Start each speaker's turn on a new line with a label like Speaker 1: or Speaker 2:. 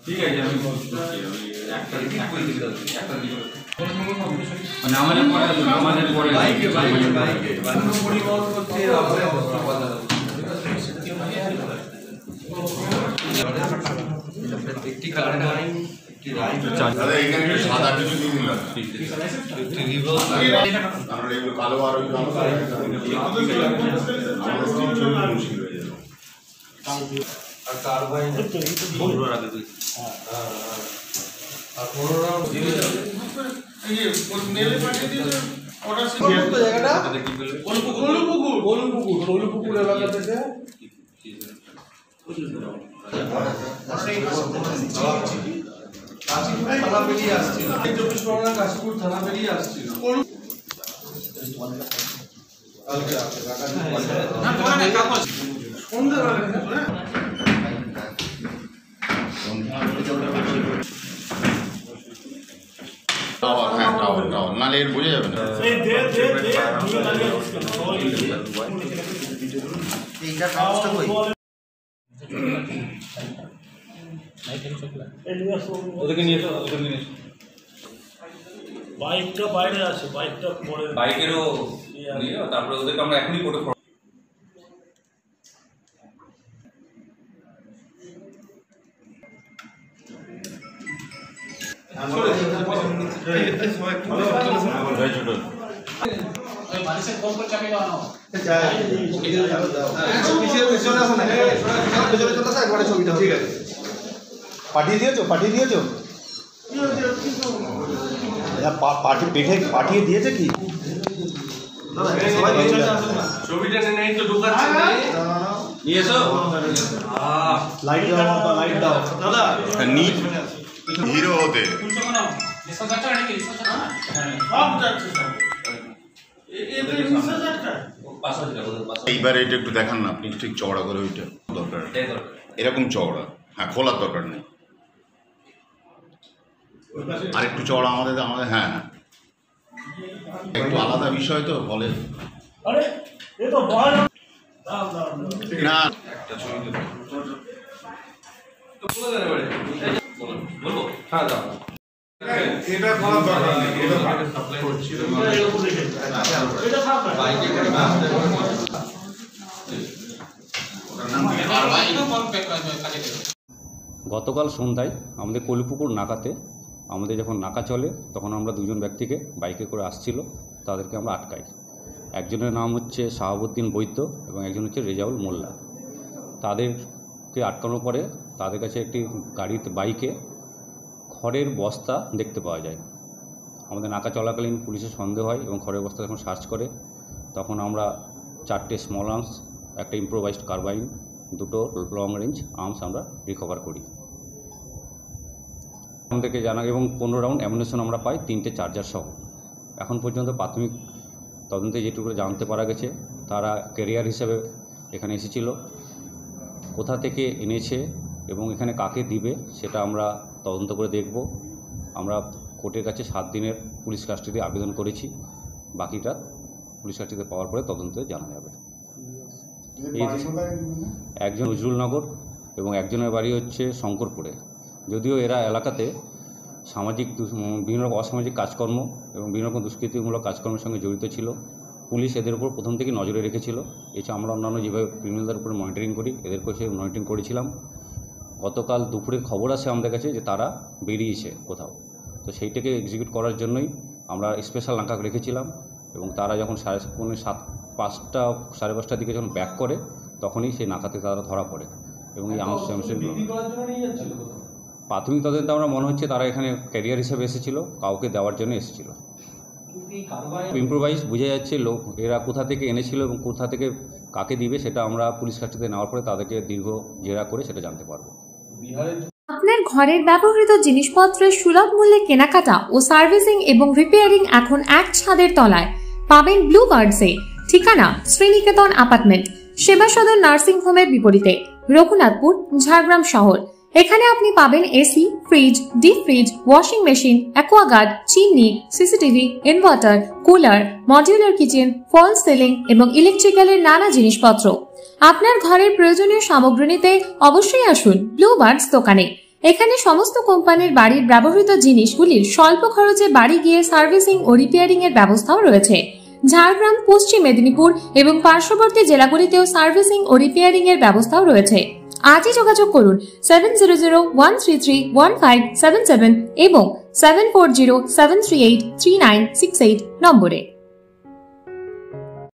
Speaker 1: নালে এর বোঝা যাবে না।
Speaker 2: বাইকটা বাইরে আছে, বাইকটা পরে
Speaker 3: বাইকেরও তারপরে ওদেরকে আমরা এখনই কোর্টে
Speaker 4: পাঠিয়ে দিয়েছো পিঠে পাঠিয়ে দিয়েছে কি
Speaker 2: ছবিটা নেই তো ঢোকাচ্ছে নিয়ে এসো
Speaker 4: লাইট দাও
Speaker 2: দাদা
Speaker 1: নিট হিরো হতে এইবার এটা একটু দেখান না আপনি, ঠিক চওড়া করে ওইটা দরকার, এরকম চওড়া, হ্যাঁ খোলার দরকার নেই, আর একটু চওড়া আমাদের হ্যাঁ হ্যাঁ একটু আলাদা বিষয় তো বলে না একটা ছবি
Speaker 3: বলবো। হ্যাঁ দাও
Speaker 1: এটা খোলার দরকার নেই,
Speaker 5: গতকাল সন্ধ্যায় আমাদের কলিপুকুর নাকাতে আমাদের যখন নাকা চলে তখন আমরা দুজন ব্যক্তিকে বাইকে করে আসছিল, তাদেরকে আমরা আটকাই। একজনের নাম হচ্ছে শাহাবুদ্দিন বৈদ্য এবং একজন হচ্ছে রেজাউল মোল্লা। তাদেরকে আটকানোর পরে তাদের কাছে একটি বাইকে খড়ের বস্তা দেখতে পাওয়া যায়। আমাদের নাকা চলাকালীন পুলিশের সন্দেহ হয় এবং খড়ের বস্তা যখন সার্চ করে তখন আমরা 4টে স্মল আর্মস, একটা ইম্প্রোভাইজড কার্বাইন, 2টো লং রেঞ্জ আর্মস আমরা রিকভার করি। আমাদেরকে জানা এবং 15 রাউন্ড অ্যামুনিশন আমরা পাই, 3টে চার্জার সহ। এখন পর্যন্ত প্রাথমিক তদন্তে যেটুকু জানতে পারা গেছে, তারা ক্যারিয়ার হিসেবে এখানে এসেছিল, কোথা থেকে এনেছে এবং এখানে কাকে দিবে সেটা আমরা তদন্ত করে দেখব। আমরা কোর্টের কাছে 7 দিনের পুলিশ কাস্টাডি আবেদন করেছি, বাকিটা পুলিশ কাস্টাডিতে পাওয়ার পরে তদন্তে জানা যাবে। একজন নজরুলনগর এবং একজনের বাড়ি হচ্ছে শঙ্করপুরে। যদিও এরা এলাকাতে বিভিন্ন রকম অসামাজিক কাজকর্ম এবং বিভিন্ন রকম দুষ্কৃতিমূলক কাজকর্মের সঙ্গে জড়িত ছিল, পুলিশ এদের উপর প্রথম থেকে নজরে রেখেছিল। এছাড়া আমরা অন্যান্য যেভাবে ক্রিমিনালদের উপরে মনিটরিং করি, এদের কাছে মনিটরিং করেছিলাম। গতকাল দুপুরের খবর আসে আমাদের কাছে যে তারা বেরিয়েছে কোথাও, তো সেইটাকে এক্সিকিউট করার জন্যই আমরা স্পেশাল নাকা রেখেছিলাম। এবং তারা যখন 5:30 দিকে যখন ব্যাক করে তখনই সেই নাকাতে তারা ধরা পড়ে এবং এই প্রাথমিক তদন্তে আমরা মনে হচ্ছে তারা এখানে ক্যারিয়ার হিসেবে এসেছিল, কাউকে দেওয়ার জন্য এসেছিল। ইম্প্রোভাইজ বোঝা যাচ্ছে এরা কোথা থেকে এনেছিল এবং কোথা থেকে কাকে দিবে সেটা আমরা পুলিশ কাস্টাডিতে নেওয়ার পরে তাদেরকে দীর্ঘ জেরা করে সেটা জানতে পারবো।
Speaker 6: আপনার ঘরের ব্যবহৃত জিনিসপত্রের সুলভ মূল্যে কেনাকাটা ও সার্ভিসিং এবং রিপেয়ারিং এখন এক ছাদের তলায় পাবেন ব্লু বার্ডসে। ঠিকানা শ্রীনিকেতন অ্যাপার্টমেন্ট, সেবা সদন নার্সিং হোমের বিপরীতে, রঘুনাথপুর, ঝাড়গ্রাম শহর। এখানে আপনি পাবেন AC, fridge, deep fridge, washing machine, Aquaguard, chimney, CCTV, inverter, cooler, modular kitchen, fall ceiling এবং ইলেকট্রিক্যালের নানা জিনিসপত্র। আপনার ঘরের প্রয়োজনীয় সামগ্রী নিতে অবশ্যই আসুন ব্লু বার্ডস দোকানে। এখানে সমস্ত কোম্পানির বাড়ির ব্যবহৃত জিনিসগুলির স্বল্প খরচে বাড়ি গিয়ে সার্ভিসিং ও রিপেয়ারিং এর ব্যবস্থাও রয়েছে। ঝাড়গ্রাম, পশ্চিম মেদিনীপুর এবং পার্শ্ববর্তী জেলাগুলিতেও সার্ভিসিং ও রিপেয়ারিং এর ব্যবস্থাও রয়েছে। আজই যোগাযোগ করুন 7001331577 এবং 7407383968 নম্বরে।